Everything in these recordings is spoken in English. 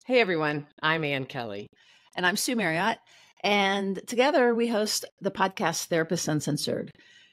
Hey everyone, I'm Ann Kelly. And I'm Sue Marriott. And together we host the podcast Therapists Uncensored.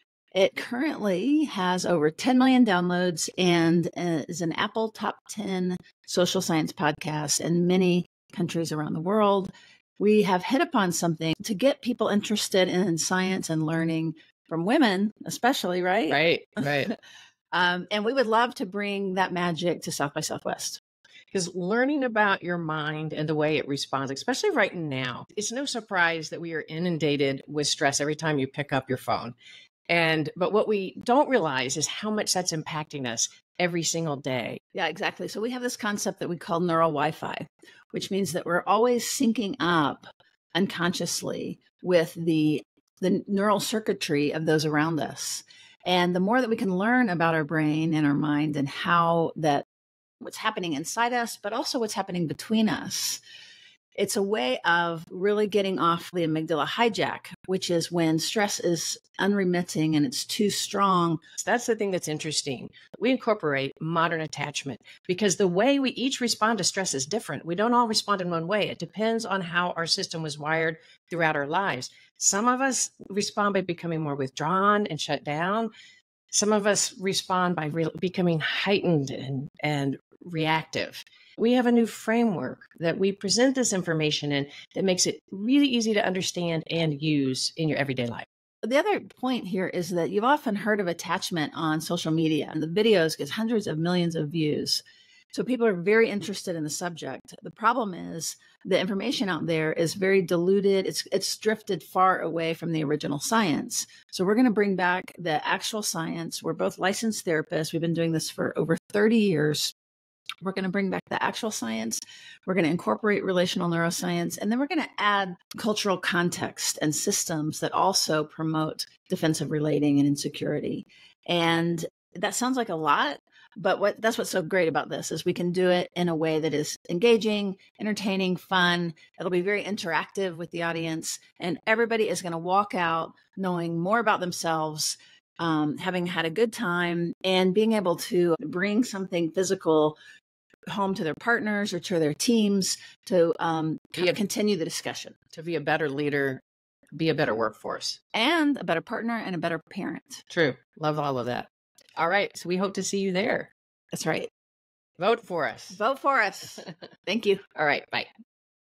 It currently has over 10 million downloads and is an Apple top 10 social science podcast in many countries around the world. We have hit upon something to get people interested in science and learning from women, especially, right? Right. And we would love to bring that magic to South by Southwest. Because learning about your mind and the way it responds, especially right now, it's no surprise that we are inundated with stress every time you pick up your phone. But what we don't realize is how much that's impacting us every single day. Yeah, exactly. So we have this concept that we call neural Wi-Fi, which means that we're always syncing up unconsciously with the neural circuitry of those around us. And the more that we can learn about our brain and our mind and how that what's happening inside us, but also what's happening between us, it's a way of really getting off the amygdala hijack, which is when stress is unremitting and it's too strong. That's the thing that's interesting. We incorporate modern attachment because the way we each respond to stress is different. We don't all respond in one way. It depends on how our system was wired throughout our lives. Some of us respond by becoming more withdrawn and shut down. Some of us respond by becoming heightened and reactive. We have a new framework that we present this information in that makes it really easy to understand and use in your everyday life. The other point here is that you've often heard of attachment on social media, and the videos get hundreds of millions of views. So people are very interested in the subject. The problem is the information out there is very diluted. It's drifted far away from the original science. So we're going to bring back the actual science. We're both licensed therapists. We've been doing this for over 30 years. We're going to bring back the actual science. We're going to incorporate relational neuroscience, and then we're going to add cultural context and systems that also promote defensive relating and insecurity. And that sounds like a lot, but that's what's so great about this is we can do it in a way that is engaging, entertaining, fun. It'll be very interactive with the audience, and everybody is going to walk out knowing more about themselves, having had a good time, and being able to bring something physical home to their partners or to their teams to continue the discussion. To be a better leader, be a better workforce. And a better partner and a better parent. True. Love all of that. All right. So we hope to see you there. That's right. Vote for us. Vote for us. Thank you. All right. Bye.